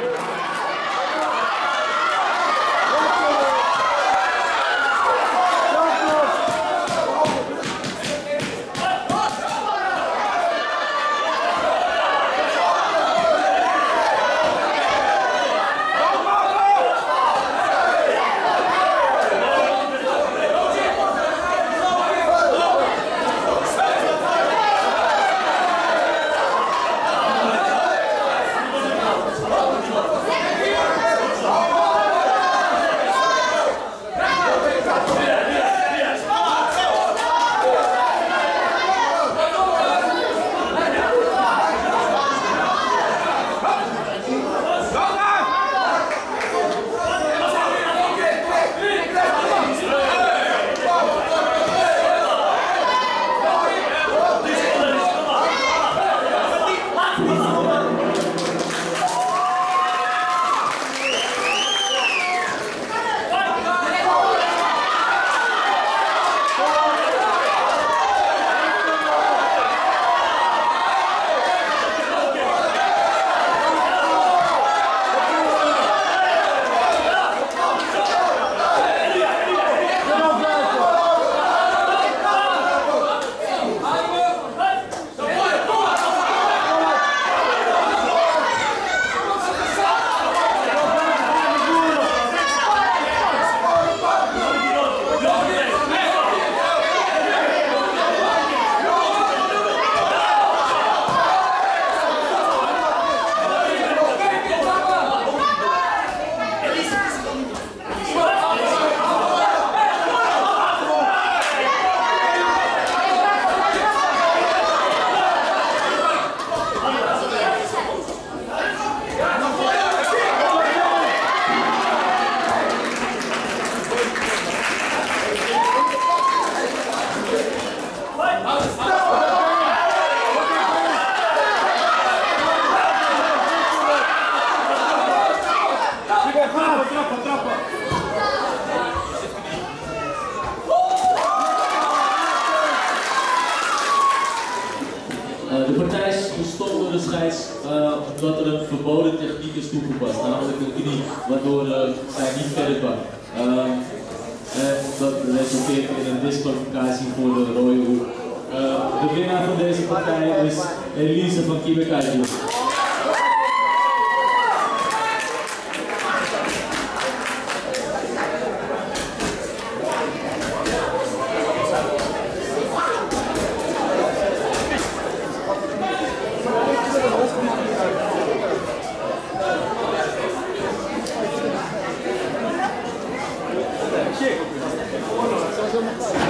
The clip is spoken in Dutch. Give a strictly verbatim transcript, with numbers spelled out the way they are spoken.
Uh, de partij is gestopt door de scheids uh, omdat er een verboden techniek is toegepast, namelijk een knie, waardoor uh, zij niet verder kan. Uh, en dat resulteert in een disqualificatie voor de rode hoek. Uh, de winnaar van deze partij is Elise van Kibekaji. Chega,